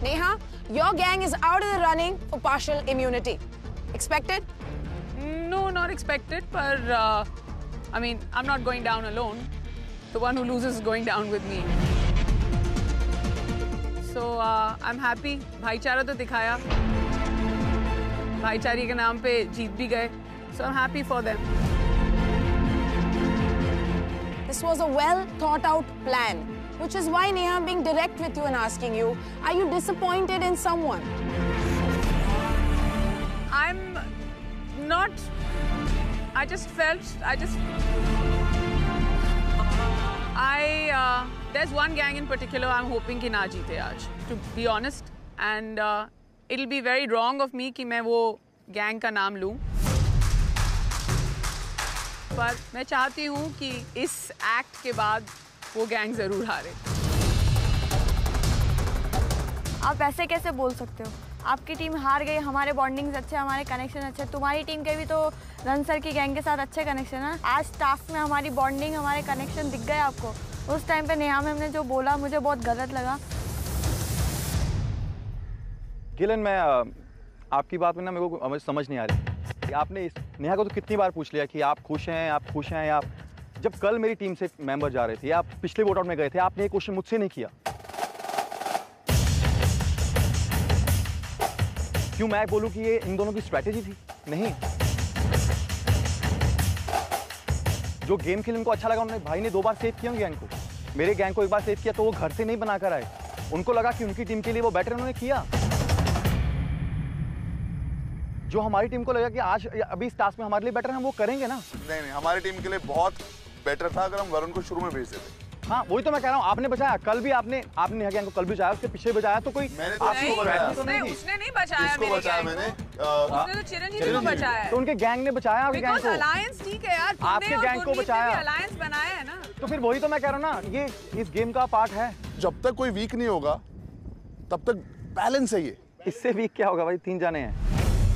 Neha, your gang is out of the running for partial immunity. Expected? No, not expected, but I mean, I'm not going down alone. The one who loses is going down with me. So I'm happy. भाईचारा तो दिखाया. भाईचारे के नाम पे जीत भी गए. So I'm happy for them. This was a well thought out plan, which is why Neha, I'm being direct with you and asking you, are you disappointed in someone? I'm not. There's one gang in particular I'm hoping कि ना जीते आज, to be honest, and it'll be very wrong of me कि मैं वो gang का नाम लूँ. पर मैं चाहती हूँ कि इस एक्ट के बाद वो गैंग जरूर हारे. आप ऐसे कैसे बोल सकते हो? आपकी टीम हार गई, हमारे बॉन्डिंग्स अच्छे, हमारे कनेक्शन अच्छे. तुम्हारी टीम के भी तो रन सर की गैंग के साथ अच्छे कनेक्शन है. आज टास्क में हमारी बॉन्डिंग, हमारे कनेक्शन दिख गए आपको. उस टाइम पे नेहा मैम ने जो बोला मुझे बहुत गलत लगा. गिलन, मैं आपकी बात में ना मेरे को समझ नहीं आ रही. आपने नेहा को तो कितनी बार पूछ लिया कि आप खुश हैं, आप खुश हैं. आप जब कल मेरी टीम से मेंबर जा रहे थे, आप पिछले वोट आउट में गए थे, आपने ये क्वेश्चन मुझसे नहीं किया. क्यों मैं बोलूं कि ये इन दोनों की स्ट्रेटेजी थी? नहीं. जो गेम खेलने को अच्छा लगा, उन्होंने भाई ने 2 बार सेव किया गैंग को. मेरे गैंग को 1 बार सेव किया तो वो घर से नहीं बनाकर आए. उनको लगा कि उनकी टीम के लिए वो बेटर, उन्होंने किया. जो हमारी टीम को लगा कि आज अभी इस टास्क में हमारे लिए बेटर है, हम वो करेंगे ना. नहीं, हमारी टीम के लिए बहुत बेटर था अगर हम वरुण को शुरू में भेज देते. हाँ, वही तो मैं कह रहा हूँ. आपने बचाया, कल भी आपने नेहा गैंग को कल भी बचाया, उसके पीछे बचाया. तो कोई मैंने तो आपको बचाया. उसने नहीं बचाया मेरे गैंग को. उसने तो चिरंजीवी को बचाया. तो उनके गैंग ने बचाया आपके गैंग को. अलायंस ठीक है यार, आपके गैंग को बचाया. अलायंस बनाया है ना. तो फिर वही तो मैं कह रहा हूँ ना, ये इस गेम का पार्ट है. जब तक कोई वीक नहीं होगा तब तक बैलेंस है ये. इससे वीक क्या होगा भाई? 3 जाने हैं.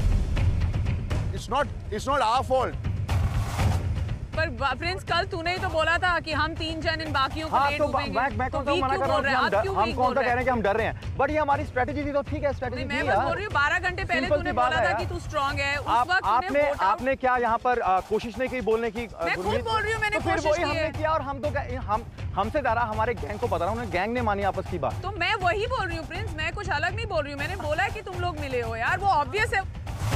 It's not our fault. पर प्रिंस, कल तूने ही तो बोला था कि हम 3 जन इन बाकियों को लेट डूबेंगे. मैं कौन सा मना कर रहा हूँ? हम कौन सा कह रहे हैं कि हम डर रहे हैं? बट ये हमारी स्ट्रेटेजी थी, तो ठीक है. स्ट्रेटेजी मैं बस बोल रही हूँ, 12 घंटे पहले तूने बोला था कि तू स्ट्रांग है. उस वक्त आपने क्या यहाँ पर कोशिश नहीं की बोलने की? मैं खुद बोल रही हूँ, मैंने कोशिश की हमने किया. और हम तो हमसे ज़्यादा हमारे गैंग को पता रहा, उन्होंने गैंग ने मानी आपस की बात. तो मैं वही बोल रही हूँ प्रिंस, मैं कुछ अलग नहीं बोल रही हूँ. मैंने बोला है कि तुम लोग मिले हो यार, वो ऑब्वियस है.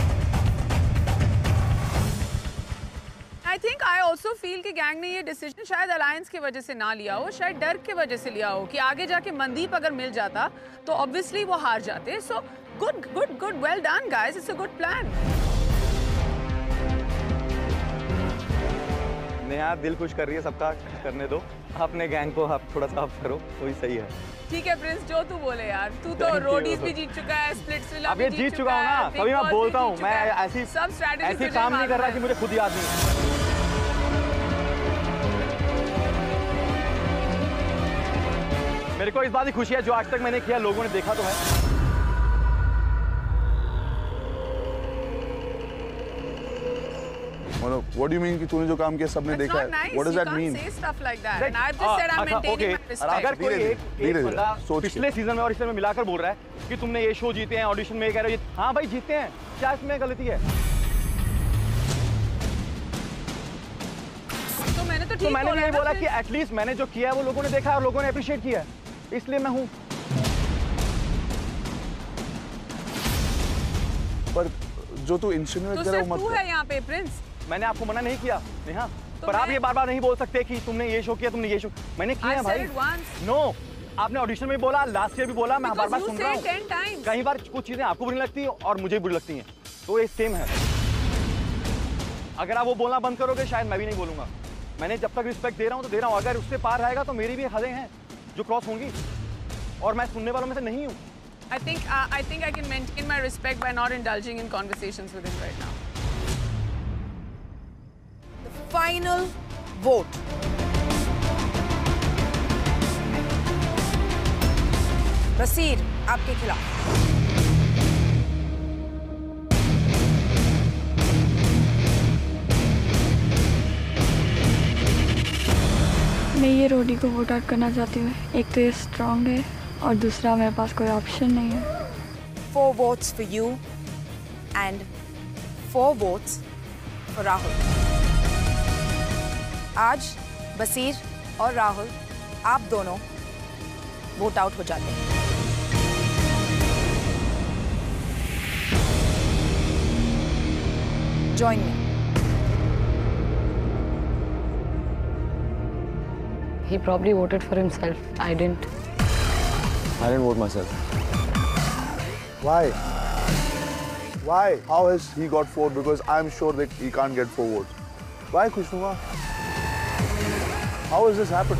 I think I also feel कि गैंग ने ये डिसीजन शायद अलायंस की वजह से ना लिया हो, शायद डर की वजह से लिया हो कि आगे जाके मनदीप अगर मिल जाता तो ऑब्वियसली वो हार जाते. So good, well done guys, it's a good plan. Neha दिल खुश कर रही है, सबका करने दो. अपने गैंग को आप थोड़ा सा ऑफ करो, वही सही है. ठीक है प्रिंस, जो तू बोले यार. तू तो रोडीज भी जीत चुका है, स्प्लिट्सविला भी जीत चुका हूं ना. तभी मैं बोलता हूं, मैं ऐसी काम नहीं कर रहा कि मुझे खुद याद नहीं. मेरे को इस बात की खुशी है, जो आज तक मैंने किया लोगों ने देखा तो है. What do you mean कि तूने जो काम किया सबने देखा है? What does that mean? अगर कोई एक बंदा पिछले सीजन में और इस सीजन में मिलाकर बोल रहा है कि तुमने ये शो जीते हैं, ऑडिशन में ये कह रहे हो, हाँ भाई जीते हैं, क्या इसमें गलती है? तो मैंने भी बोला कि एटलीस्ट मैंने जो किया है वो लोगों ने देखा और लोगों ने अप्रिशिएट किया है, इसलिए मैं हूँ. पर जो तू इंसिनुएट कर रहा है वो मत है यहाँ पे प्रिंस. मैंने आपको मना नहीं किया नेहा, पर आप ये बार-बार नहीं बोल सकते कि तुमने ये शो किया, तुमने ये शो. मैंने किया है भाई. नो, आपने ऑडिशन में भी बोला, लास्ट ईयर भी बोला, मैं बार-बार सुन रहा हूँ. कई बार कुछ चीजें आपको बुरी लगती है और मुझे बुरी लगती हैं, तो ये सेम है. अगर आप वो बोलना बंद करोगे शायद मैं भी नहीं बोलूंगा. मैंने जब तक रिस्पेक्ट दे रहा हूँ तो दे रहा हूँ. अगर उससे पार रहेगा तो मेरी भी हदें हैं जो क्रॉस होंगी, और मैं सुनने वालों में से नहीं हूँ. I think I can maintain my respect by not indulging in conversations with him right now. The final vote. बसीर आपके खिलाफ. मैं ये रोडी को वोट आउट करना चाहती हूँ. एक तो ये स्ट्रांग है और दूसरा मेरे पास कोई ऑप्शन नहीं है। 4 votes for you and 4 votes for Rahul. आज बसीर और राहुल आप दोनों वोट आउट हो जाते हैं। Join me. He probably voted for himself. I didn't. I didn't vote myself. Why? Why? How has he got 4? Because I'm sure that he can't get 4 votes. Why, Kushnuma? How has this happened?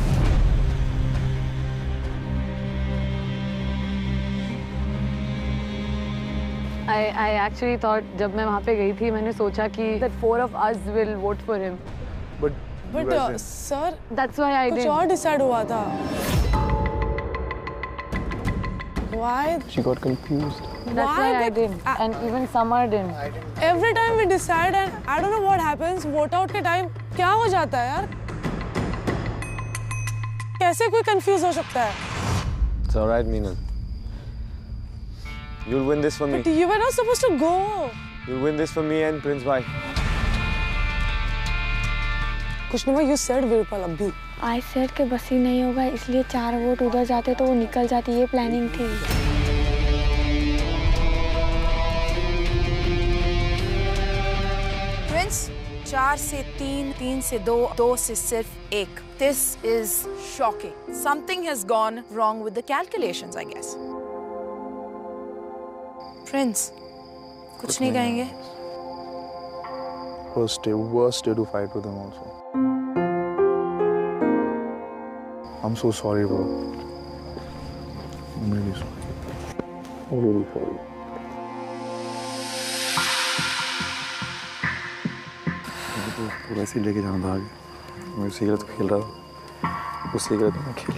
I actually thought जब मैं वहाँ पे गई थी मैंने सोचा कि that 4 of us will vote for him. But sir, That's why I कुछ didn't. और डिसाइड हुआ था। Why? She got confused. That's why I didn't. And even Samar didn't. Every time we decide and I don't know what happens, vote out के time क्या हो जाता है यार? कैसे कोई confuse हो सकता है? It's all right, Meenal. You'll win this for me. But you were not supposed to go. You'll win this for me and Prince Bhai. Kushnuma, you said Virpal अभी। I said कि बसी नहीं होगा इसलिए 4 vote उधर जाते तो वो निकल जाती, ये प्लानिंग थी। Prince, 4 से 3, 3 से 2, 2 से सिर्फ 1. This is shocking. Something has gone wrong with the calculations, I guess. Prince, कुछ नहीं कहेंगे? worst day to fight with him also. I'm so sorry, bro. I'm really sorry. I'm really sorry. तो पूरा ऐसे लेके जाना था आगे। मैं सिगरेट खेल रहा था। वो सिगरेट में खेला।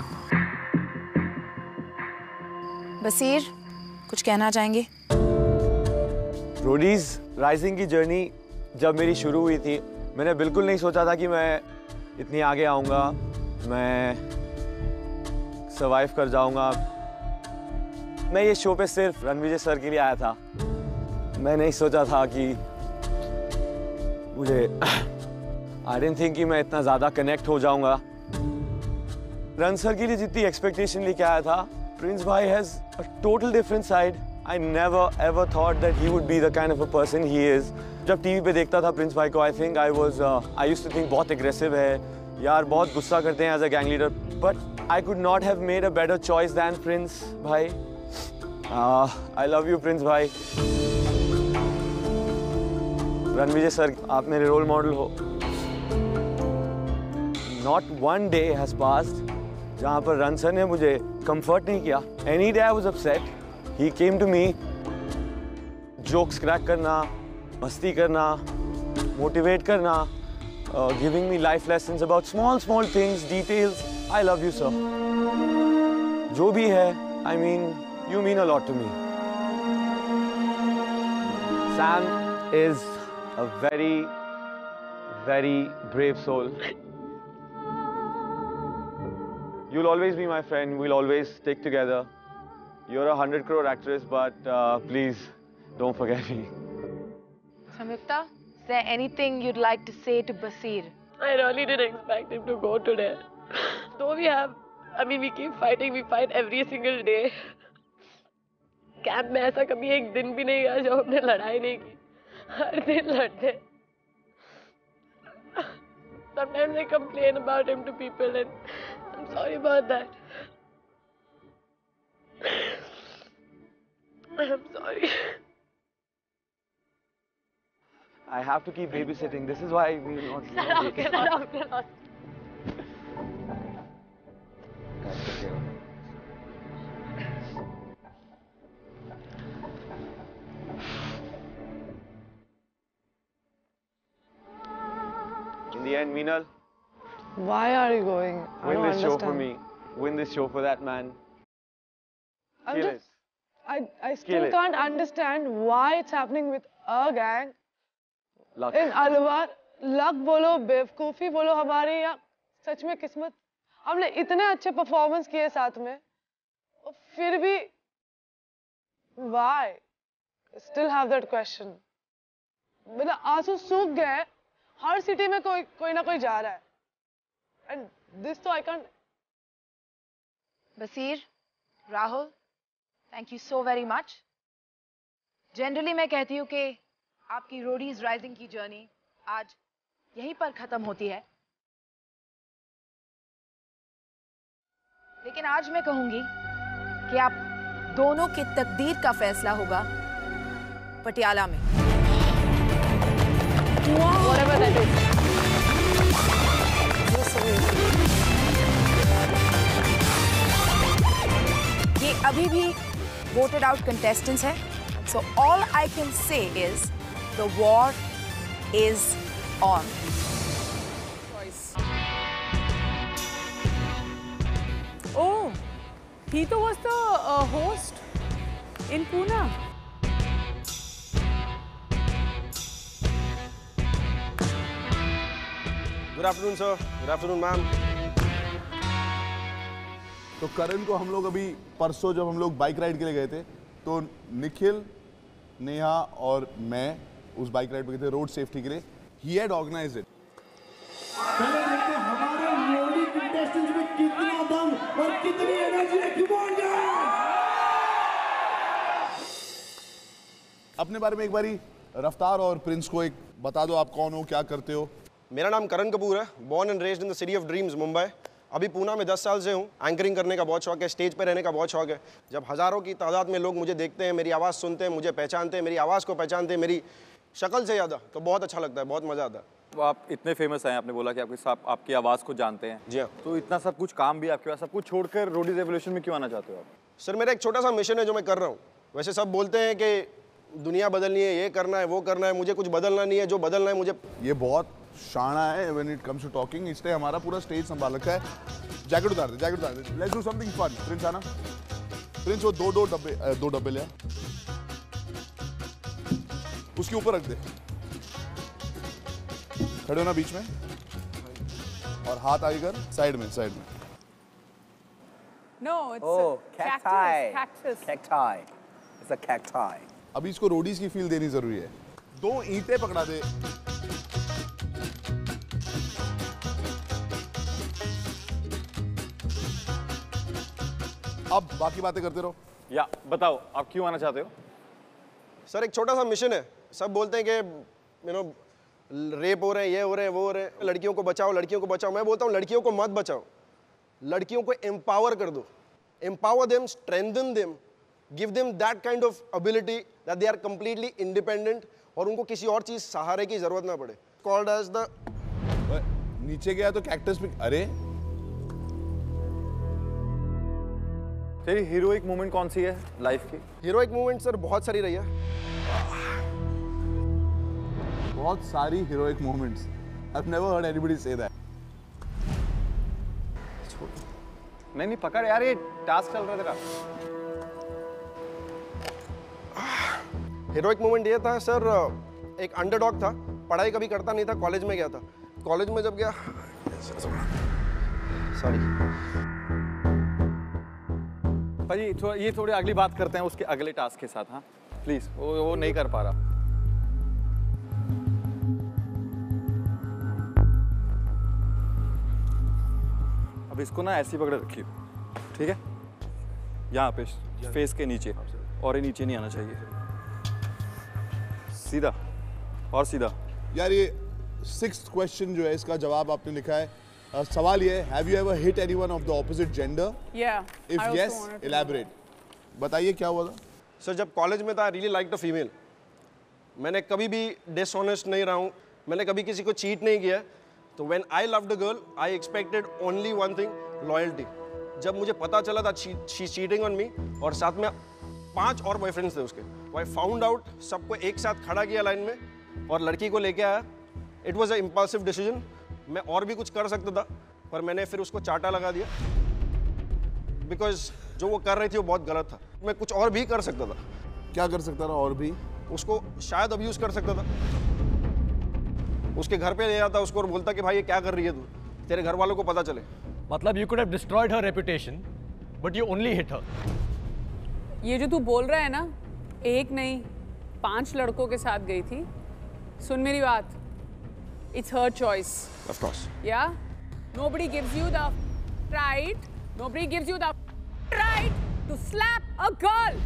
बसीर, कुछ कहना चाहेंगे? रोडीज राइजिंग की जर्नी जब मेरी शुरू हुई थी मैंने बिल्कुल नहीं सोचा था कि मैं इतनी आगे आऊँगा, मैं सर्वाइव कर जाऊँगा। मैं ये शो पे सिर्फ रणविजय सर के लिए आया था। मैं नहीं सोचा था कि मुझे आई डिडंट थिंक कि मैं इतना ज़्यादा कनेक्ट हो जाऊँगा। रण सर के लिए जितनी एक्सपेक्टेशन लेके आया था, प्रिंस भाई has a total different side. I never ever thought that he would be the kind of a person he is. जब टीवी पे देखता था प्रिंस भाई को, I used to think बहुत aggressive है, यार बहुत गुस्सा करते हैं as a gang leader. But I could not have made a better choice than Prince भाई. I love you Prince भाई. रणविजय सर, आप मेरे रोल मॉडल हो। Not one day has passed जहाँ पर रण सर ने मुझे comfort नहीं किया. Any day I was upset. He came to me, jokes crack करना, मस्ती करना, motivate करना, giving me life lessons about small things, details. I love you, sir. जो भी है, I mean, you mean a lot to me. Sam is a very, very brave soul. You'll always be my friend. We'll always stick together. You're a 100 crore actress, but please don't forget me. Samyukta, is there anything you'd like to say to Basir? I really didn't expect him to go today. Though we keep fighting, we fight every single day. Camp में ऐसा कभी एक दिन भी नहीं गया जब हमने लड़ाई नहीं की। हर दिन लड़ते। Sometimes I complain about him to people and I'm sorry about that. I'm sorry. I have to keep babysitting. This is why we will not. Get out. In the end, Meenal, Why are you going? win this show for me. Win this show for that man. Kill it. I still can't understand why it's happening with a gang. Luck. In Alwar, luck बोलो, बेवकूफी बोलो हमारी, या सच में किस्मत। हमने इतने अच्छे परफॉर्मेंस किए साथ में फिर भी why? I still have that question. मेरा आंसू सूख गए, हर सिटी में कोई ना कोई जा रहा है, and this तो I can't. Basir, Rahul, thank you so very much. Generally मैं कहती हूँ कि आपकी रोडीज राइजिंग की जर्नी आज यहीं पर खत्म होती है, लेकिन आज मैं कहूंगी कि आप दोनों की तकदीर का फैसला होगा पटियाला में। Whatever that is. ये अभी भी voted out contestants हैं, so all I can say is the war is on. Oh, he तो was the host in Pune. Good afternoon, sir. Good afternoon, ma'am. तो करण को हम लोग अभी परसों जब हम लोग बाइक राइड के लिए गए थे, तो निखिल, नेहा और मैं उस बाइक राइड पे गए थे रोड सेफ्टी के लिए. He had organized it. पहले देखते हैं हमारे रोडी कंटेस्टेंट्स में कितना दम और कितनी एनर्जी है. Come on guys! अपने बारे में एक बारी रफ्तार और प्रिंस को एक बता दो, आप कौन हो, क्या करते हो. मेरा नाम करण कपूर है, born and raised in the city of dreams, Mumbai. अभी पूना में 10 साल से हूँ. एंकरिंग करने का बहुत शौक है, स्टेज पे रहने का बहुत शौक है. जब हज़ारों की तादाद में लोग मुझे देखते हैं, मेरी आवाज़ सुनते हैं, मुझे पहचानते हैं, मेरी आवाज़ को पहचानते हैं, मेरी शक्ल से ज़्यादा, तो बहुत अच्छा लगता है, बहुत मज़ा आता है. तो आप इतने फेमस हैं, आपने बोला कि आपकी आवाज़ को जानते हैं. जी हाँ. तो इतना सब कुछ काम भी आपके पास, सब कुछ छोड़कर रोडीज रेवोल्यूशन में क्यों आना चाहते हो आप? सर मेरा एक छोटा सा मिशन है जो मैं कर रहा हूँ. वैसे सब बोलते हैं कि दुनिया बदलनी है, ये करना है, वो करना है, मुझे कुछ बदलना नहीं है, जो बदलना है मुझे. ये बहुत शाना है when it comes to talking, इसलिए हमारा पूरा स्टेज संभाल रखा है. जैकेट उतार दे, जैकेट उतार दे. Let's do something fun. Prince आना. प्रिंस वो दो डब्बे ले, उसके ऊपर रख दे. खड़े होना बीच में और हाथ आगे कर, साइड में. No, it's cactus. Cacti. It's a cacti. अभी इसको रोडीज की फील देनी जरूरी है. 2 ईंटें पकड़ा दे. अब बाकी बातें करते रहो. या बताओ आप क्यों आना चाहते हो? सर एक छोटा सा मिशन है. सब बोलते हैं कि रेप हो रहे हैं, ये हो रहे हैं, वो हो रहे हैं, लड़कियों को बचाओ, लड़कियों को बचाओ. मैं बोलता हूँ लड़कियों को मत बचाओ, लड़कियों को एम्पावर कर दो. Empower them, strengthen them, give them that kind of ability that they are completely independent और उनको किसी और चीज सहारे की जरूरत ना पड़े. Called as the. नीचे गया तो कैक्टस पे. अरे तेरी हीरोइक मोमेंट कौन सी है लाइफ की? हीरोइक मोमेंट सर बहुत सारी रही है. बहुत सारी heroic moments. I've never heard anybody say that. नहीं पकड़ यार, ये टास्क चल रहा है तेरा. हीरोइक मोमेंट ये था सर, एक अंडरडॉग था, पढ़ाई कभी करता नहीं था, कॉलेज में गया था. कॉलेज में जब गया, सॉरी भाई, ये थोड़ी अगली बात करते हैं उसके अगले टास्क के साथ. हाँ प्लीज, वो नहीं कर पा रहा. अब इसको ना ऐसी पकड़ रखिए, ठीक है? यहाँ पे फेस के नीचे, और ये नीचे नहीं आना चाहिए. सीधा और सीधा. यार ये 6th क्वेश्चन जो है, इसका जवाब आपने लिखा है. सवाल ये है, have you ever hit anyone of the opposite gender? If yes, elaborate. बताइए क्या हुआ था. सर जब कॉलेज में था, I really like the female. मैंने कभी भी डिसऑनेस्ट नहीं रहा हूँ, मैंने कभी किसी को चीट नहीं किया. तो when I loved the girl, I expected only one thing, loyalty. जब मुझे पता चला था शी चीटिंग ऑन मी, और साथ में 5 और बॉयफ्रेंड्स थे उसके, आई फाउंड आउट, सबको एक साथ खड़ा किया लाइन में और लड़की को लेके आया. It was a impulsive decision. मैं और भी कुछ कर सकता था, पर मैंने फिर उसको चाटा लगा दिया, बिकॉज जो वो कर रही थी वो बहुत गलत था. मैं कुछ और भी कर सकता था. क्या कर सकता था और भी? उसको शायद अब्यूज कर सकता था. उसके घर पे ले जाता उसको और बोलता कि भाई ये क्या कर रही है तू, तेरे घर वालों को पता चले. मतलब you could have destroyed her reputation but you only hit her. ये जो तू बोल रहा है ना, एक नहीं 5 लड़कों के साथ गई थी. सुन मेरी बात. It's her choice. Of course. Yeah? Nobody gives you the right. Nobody gives you the right to slap a girl.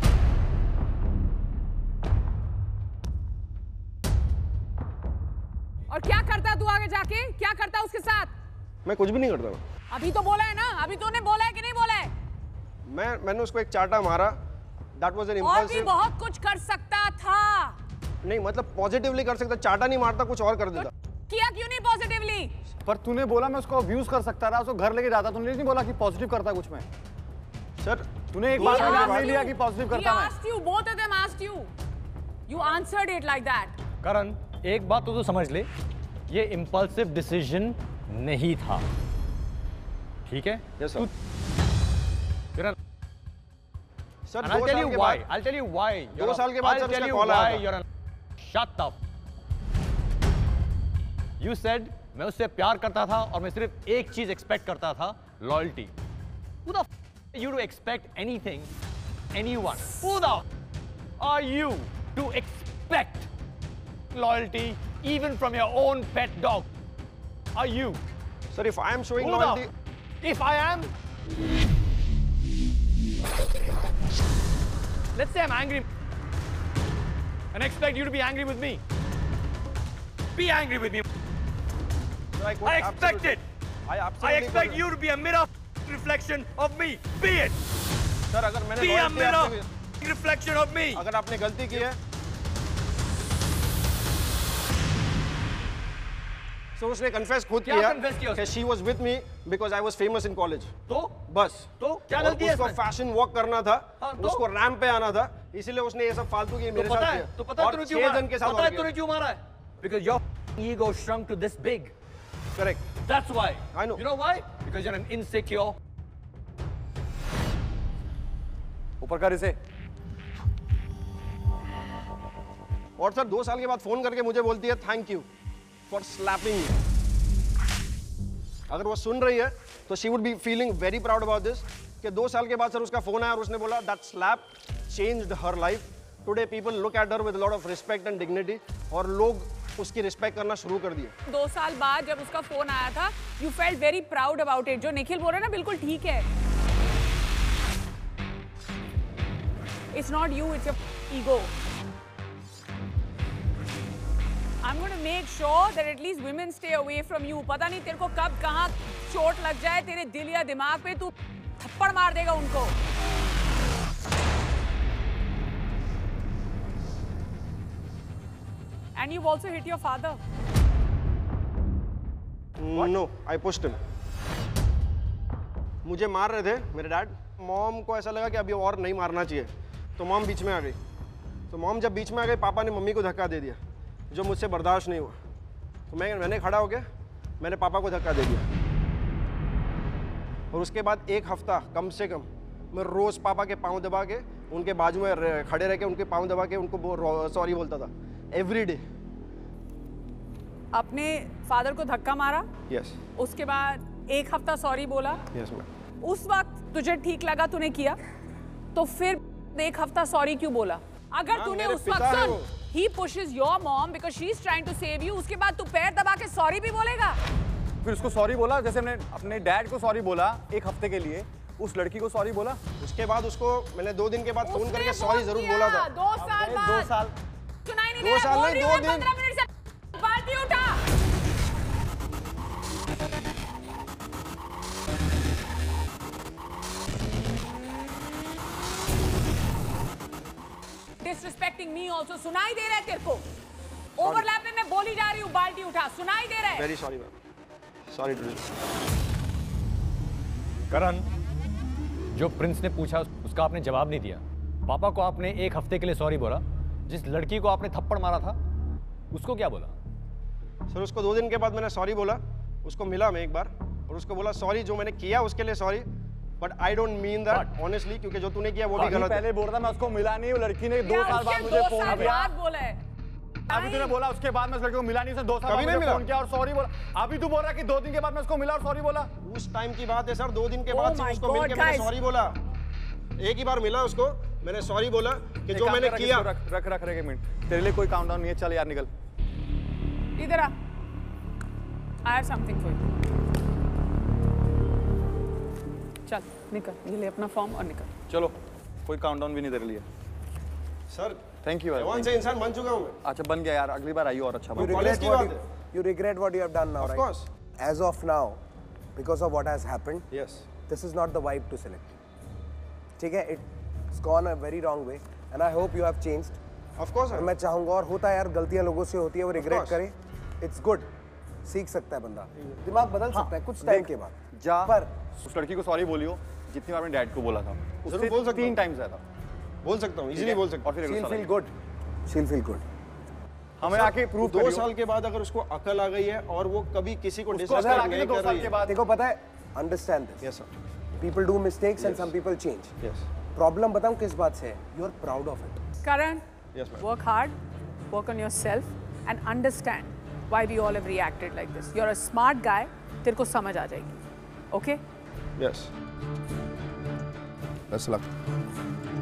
और क्या करता तू आगे जाके? क्या करता उसके साथ? मैं कुछ भी नहीं करता हूँ. अभी तो बोला है ना? अभी तूने बोला है कि नहीं बोला है? मैंने उसको एक चाटा मारा. That was an impulsive. और भी बहुत कुछ कर सकता था. नहीं मतलब पॉजिटिवली कर सकता. चाटा नहीं मारता, कुछ और कर देता. किया क्यों नहीं पॉजिटिवली? पर तूने बोला मैं उसको अब्यूज कर सकता था, उसको घर लेके जाता. तूने नहीं बोला कि पॉजिटिव करता कुछ मैं. सर तूने एक बार नहीं लिया कि पॉजिटिव करता मैं. He asked you, both of them asked you. You answered it like that. करण, एक बात तो समझ ले, ये इम्पल्सिव डिसीजन नहीं था. ठीक है? Yes, sir. Karan, sir, I'll tell you why. I'll tell you why. 2 साल के बाद सर उसका कॉल आया था. Shut up. You said मैं उससे प्यार करता था और मैं सिर्फ एक चीज एक्सपेक्ट करता था, loyalty. Who the f you to expect anything, anyone? Who the are you to expect loyalty even from your own pet dog? Are you? Sir, if I am showing Who loyalty, if I am, let's say I'm angry and expect you to be angry with me. Be angry with me. Sir, I expect it. I expect you to be a mirror reflection of me. Be it. Sir अगर मैंने be a mirror reflection of me. अगर आपने गलती की है, so उसने confess खुद किया कि she was with me because I was famous in college. तो बस तो क्या गलती है? उसको फैशन वॉक करना था, उसको रैंप पे आना था, इसीलिए उसने ये सब फालतू की मेरे साथ किया. तो पता है तूने क्यों मारा? पता है तूने क्यों मारा है? Because your ego shrunk to this big. Correct. That's why. I know. You know why? Because you're an insecure. ऊपर कर इसे. और सर 2 साल के बाद फोन करके मुझे बोलती है thank you for slapping me. अगर वो सुन रही है तो she would be feeling very proud about this कि 2 साल के बाद सर उसका फोन आया और उसने बोला that slap changed her life. Today people look at her with lot of respect and dignity. और लोग उसकी रिस्पेक्ट करना शुरू कर दिए. 2 साल बाद जब उसका फोन आया था, you felt very proud about it. जो निखिल बोल रहा है ना, बिल्कुल ठीक है. It's not you, it's your ego. I'm going to make sure that at least women stay away from you. पता नहीं तेरे को कब कहाँ चोट लग जाए तेरे दिल या दिमाग पे, तू थप्पड़ मार देगा उनको. And you've also hit your father. No, I pushed him. मुझे मार रहे थे मेरे डैड. मॉम को ऐसा लगा कि अभी और नहीं मारना चाहिए, तो मॉम बीच में आ गई. तो मॉम जब बीच में आ गई, पापा ने मम्मी को धक्का दे दिया, जो मुझसे बर्दाश्त नहीं हुआ. तो मैंने खड़ा हो गया, मैंने पापा को धक्का दे दिया. और उसके बाद 1 हफ्ता कम से कम मैं रोज़ पापा के पाँव दबा के, उनके बाजू में खड़े रह के उनके पाँव दबा के उनको सॉरी बोलता था एवरी डे. अपने फादर को धक्का मारा? यस. उसके बाद 1 हफ्ता सॉरी बोला? Yes ma'am. उस वक्त तुझे ठीक लगा, तूने किया, तो फिर 1 हफ्ता सॉरी क्यों बोला? अगर तूने उस वक्त he pushes your mom because she's trying to save you, उसके बाद तू पैर दबा के सॉरी भी बोलेगा? फिर उसको सॉरी बोला, जैसे मैंने अपने डैड को सॉरी बोला 1 हफ्ते के लिए, उस लड़की को सॉरी बोला. उसके बाद उसको मैंने 2 दिन के बाद फोन करके सॉरी जरूर बोला था. 2 साल बाद. 2 साल. सुनाई नहीं 2 साल नहीं, 2 दिन. 15 मिनट से बाल्टी उठा. Disrespecting me also. सुनाई दे रहा है तेरे को? ओवरलैप में मैं बोली जा रही हूँ, बाल्टी उठा. सुनाई दे रहा है? Very sorry ma'am. Sorry to this. Karan, जो प्रिंस ने पूछा उसका आपने जवाब नहीं दिया. पापा को आपने 1 हफ्ते के लिए सॉरी बोला. जिस लड़की को आपने थप्पड़ मारा था उसको क्या बोला? सर उसको 2 दिन के बाद मैंने सॉरी बोला. उसको मिला मैं एक बार और उसको बोला सॉरी, जो मैंने किया उसके लिए sorry, but I don't mean that honestly, क्योंकि जो तूने किया वो भी गलत है. पहले बोल रहा, मैं उसको मिला नहीं. वो लड़की ने 2 साल बाद मुझे फोन किया. बोला है. अभी तूने बोला उसके बाद मैं उस लड़के को मिला नहीं, उसने 2 साल बाद फोन किया और सॉरी बोला। अभी तू बोल रहा कि 2 दिन के बाद मैं उसको मिला और सॉरी बोला। उस टाइम की बात है सर, 2 दिन के बाद उसको मिल के मैंने सॉरी बोला। एक ही बार मिला उसको, मैंने सॉरी बोला कि जो मैंने किया। रख एक मिनट, तेरे लिए कोई काउंटडाउन नहीं है, चल यार निकल। इधर आ, I have something for you. चल निकल, ये ले अपना फॉर्म और निकल। चलो, कोई काउंटडाउन भी नहीं तेरे लिए। Sir thank you. जवान से इंसान बन चुका हूँ मैं। अच्छा बन गया यार, अगली बार आइए और अच्छा बन। You regret what you have done now, right? Of course. As of now, because of what has happened, yes, this is not the vibe to select. ठीक है, it's gone a very wrong way, and I hope you have changed. Of course. मैं चाहूँगा, और होता है यार, गलतियाँ लोगों से होती है, वो regret करे, it's good. सीख सकता है बंदा, दिमाग बदल सकता है कुछ टाइम के बाद। जा पर उस लड़की को सॉरी बोलियो जितनी बार मैंने डैड को बोला था। जरूर बोल सकता हूँ। 3 टाइम ज़्यादा बोल सकता हूँ, इजीली बोल सकता हूँ। She'll feel good. She'll feel good. हमें आके प्रूव करियो। 2 साल के बाद अगर उसको अकल आ गई है और वो कभी किसी को डिसरिस्पेक्ट नहीं कर रही है। देखो पता है, understand this. Yes sir. People do mistakes and some people change. Yes. Problem बताऊँ किस बात से है? You are proud of it. Karan, yes ma'am. Work hard, work on yourself, and understand why we all have reacted like this. You're a smart guy. तेरे को समझ आ जाएगी. Okay? Yes. Best luck.